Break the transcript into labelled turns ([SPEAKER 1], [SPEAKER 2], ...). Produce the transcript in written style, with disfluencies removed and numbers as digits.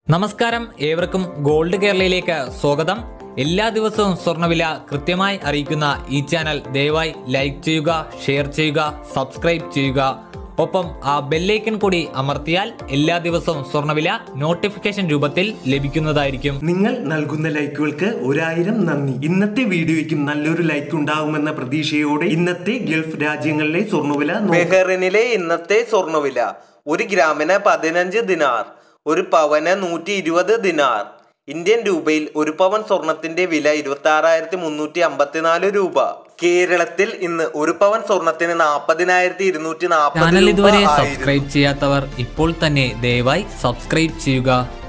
[SPEAKER 1] നമസ്കാരം, ഏവർക്കും ഗോൾഡ് കേരളയിലേക്ക് സ്വാഗതം. എല്ലാ ദിവസവും സ്വർണ്ണവില കൃത്യമായി അറിയിക്കുന്ന ഈ ചാനൽ ദയവായി ലൈക്ക് ചെയ്യുക, ഷെയർ ചെയ്യുക, സബ്സ്ക്രൈബ് ചെയ്യുക. ഒപ്പം ആ ബെല്ലൈക്കൺ കൂടി അമർത്തിയാൽ എല്ലാ ദിവസവും സ്വർണ്ണവില നോട്ടിഫിക്കേഷൻ രൂപത്തിൽ ലഭിക്കുന്നതായിരിക്കും.
[SPEAKER 2] നിങ്ങൾ നൽകുന്ന ലൈക്കുകൾക്ക് 1000 നന്ദി. ഇന്നത്തെ വീഡിയോയ്ക്കും നല്ലൊരു ലൈക്ക് ഉണ്ടാകുമെന്ന പ്രതീക്ഷയോടെ ഇന്നത്തെ ഗൾഫ് രാജ്യങ്ങളിലെ സ്വർണ്ണവില.
[SPEAKER 3] ബഹ്റൈനിലെ ഇന്നത്തെ സ്വർണ്ണവില 1 ഗ്രാമിന് 15 ദിനാർ, 1 പവന് 120 ദിനാർ. ഇന്ത്യൻ രൂപയിൽ 1 പവൻ സ്വർണത്തിന്റെ വില 26,354 രൂപ. കേരളത്തിൽ ഇന്ന് 1 പവൻ സ്വർണത്തിന് 40,240
[SPEAKER 1] ചാനൽ ഇതുവരെ സബ്സ്ക്രൈബ് ചെയ്യാത്തവർ ഇപ്പോൾ തന്നെ ദയവായി സബ്സ്ക്രൈബ് ചെയ്യുക.